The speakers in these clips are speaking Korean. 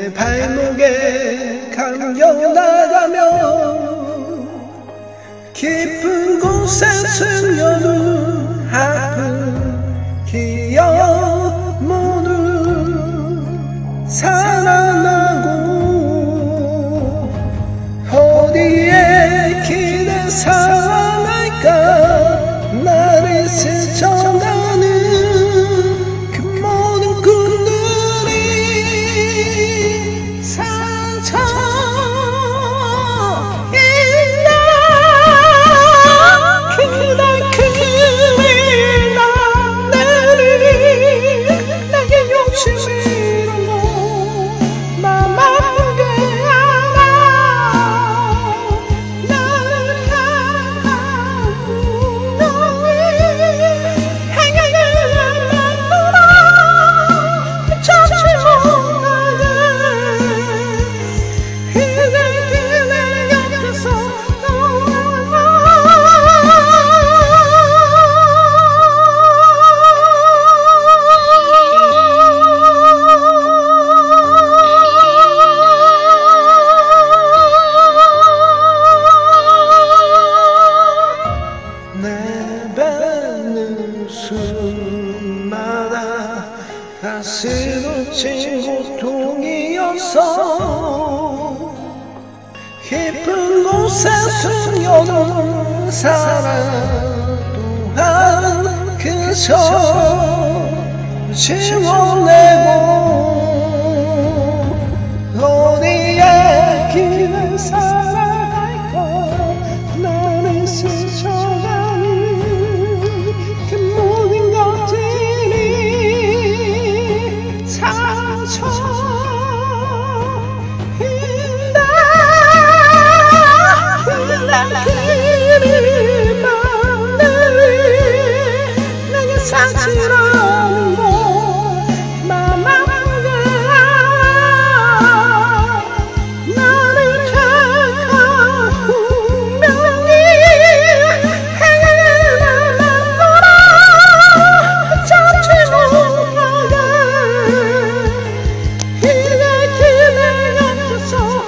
내 발목에 감겨 나가며 깊은 곳에 숨겨둔 아픈 기억 모두 살아나고 어디에 기대 살아날까 나를 스쳐가는 그 모든 꿈들이 상처이나 그날 그리 난 내리니 내게 욕심이라고 맘 아프게 하나 나를 향하고 너의 행여를 만들어 잡지 못하게 이제 그대 곁에서 내뱉는 숨마다 가슴을 친 고통이었어 깊은 곳에 숨겨둔 사랑 또한 그저 지워내고 어디에 길을 살아갈까 나를 스쳐가는 그 모든 것들이 상처인다 그날 그리만 내게 상처라는 걸 맘 아프게 나를 택한 운명이 행여를 만들어 잡지 못하게 이제 그대 곁에서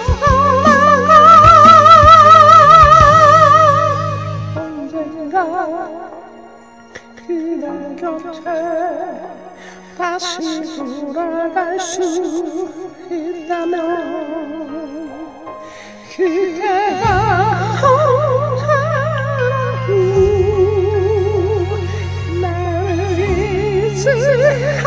언젠가 그대 곁에 다시 돌아갈 수 있다면 그대가 언제라도 나를 잊지